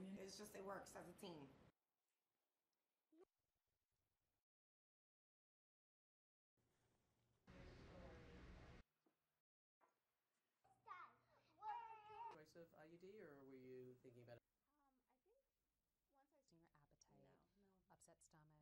It's just, it works as a team. Choice of IUD, or were you thinking about it? I think once I your appetite, upset stomach.